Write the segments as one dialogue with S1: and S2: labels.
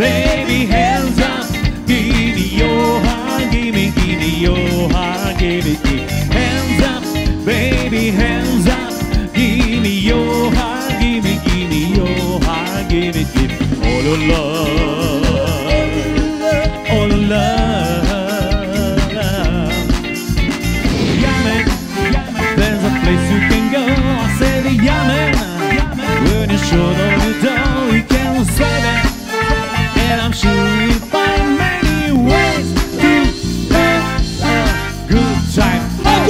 S1: baby, hands up. Give me your heart, give me your heart, give me hands up, baby, hands up. Give me your heart, give me your heart, give it all of love, all of love. Yaman, there's a place you can go. I say the Yaman, when you show on the door, you can say that, and I'm sure you'll find many ways to have a good time.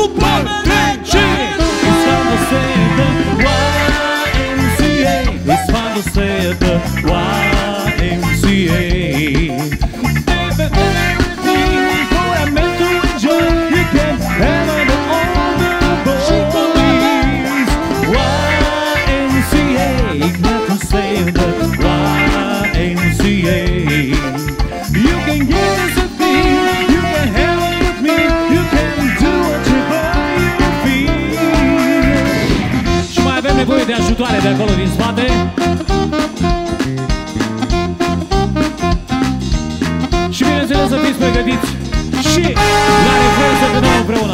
S1: It's fun to say the YMCA. It's fun to say the YMCA. Everything what I meant to enjoy, you can have it all the boys. YMCA, got to say the YMCA. You can give us a thing, you can have it with me, you can do whatever you feel. Și mai avem nevoie de ajutoare de acolo din spate. Și bineînțeles să fiți pregătiți și la refren să cântăm împreună.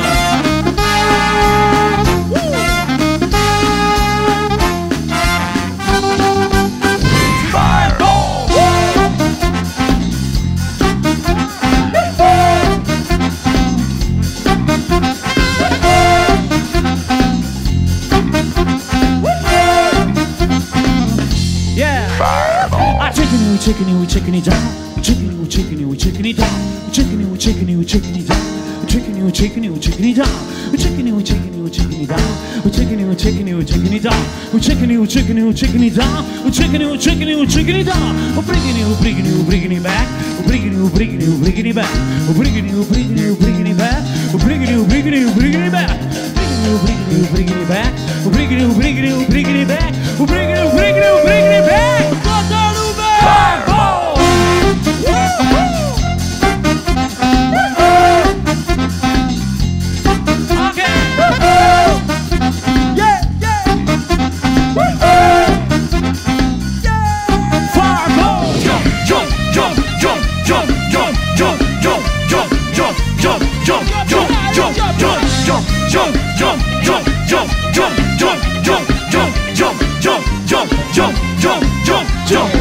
S1: We're checking it down, we're checking it down, we're checking it down, we're checking it down, we're checking it down, we're checking it down, we're checking it down, we're checking it down, we're checking it down, we're bringing it back, we're bringing it back, we're bringing it back, we're bringing it back, bringing it back, we're bringing it back, we're bringing it back. Jump.